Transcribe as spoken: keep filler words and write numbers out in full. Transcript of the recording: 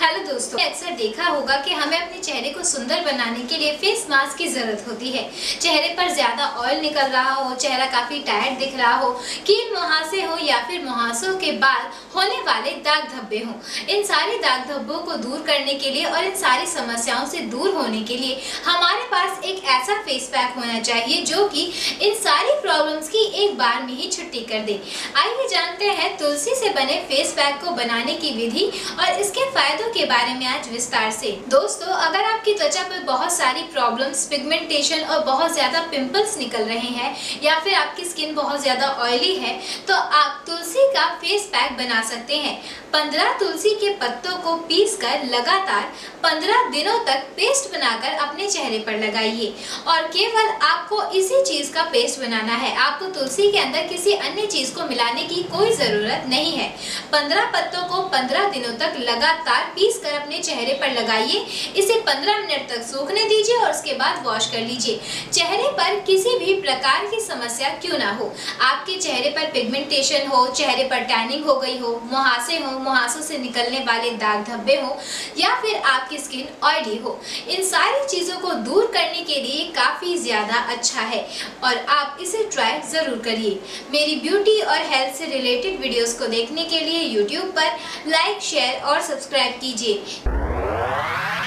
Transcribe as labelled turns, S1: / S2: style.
S1: Hello दोस्तों, अक्सर देखा होगा कि हमें अपने चेहरे को सुंदर बनाने के लिए फेस मास्क की जरूरत होती है। चेहरे पर ज्यादा ऑयल निकल रहा हो, चेहरा काफी टायर्ड दिख रहा हो, कील मुहासे हो या फिर मुहासों के बाद होने वाले दाग धब्बे हो, इन सारे दाग धब्बों को दूर करने के लिए और इन सारी समस्याओं से दूर होने के लिए हमारे पास एक ऐसा फेस पैक होना चाहिए जो कि इन सारी प्रॉब्लम्स की एक बार में ही छुट्टी कर दे। आइए जानते हैं तुलसी से बने फेस पैक को बनाने की विधि और इसके फायदों के बारे में आज विस्तार से। दोस्तों, अगर आपकी त्वचा पर बहुत सारी प्रॉब्लम्स, पिगमेंटेशन और बहुत ज्यादा पिंपल्स निकल रहे हैं या फिर आपकी स्किन बहुत ज्यादा ऑयली है तो आप तुलसी का फेस पैक बना सकते हैं। पंद्रह तुलसी के पत्तों को पीसकर लगातार पंद्रह दिनों तक पेस्ट बनाकर अपने चेहरे पर लगाइए और केवल आपको इसी चीज का पेस्ट बनाना है। आपको तुलसी के अंदर किसी अन्य चीज को मिलाने की कोई जरूरत नहीं है। पंद्रह पत्तों को पंद्रह दिनों तक लगातार पीस कर अपने चेहरे पर लगाइए। इसे पंद्रह मिनट तक सूखने दीजिए और उसके बाद वॉश कर लीजिए। चेहरे पर किसी भी प्रकार की समस्या क्यों ना हो, आपके चेहरे पर पिगमेंटेशन हो, चेहरे पर टैनिंग हो गई हो, मुहासे हो, मुहासों से निकलने वाले दाग धब्बे हो या फिर आपकी स्किन ऑयली हो, इन सारी चीजों को दूर करने के लिए काफी ज्यादा अच्छा है और आप इसे ट्राई जरूर करिए। मेरी ब्यूटी और हेल्थ से रिलेटेड वीडियोस को देखने के लिए यूट्यूब पर लाइक, शेयर और सब्सक्राइब कीजिए।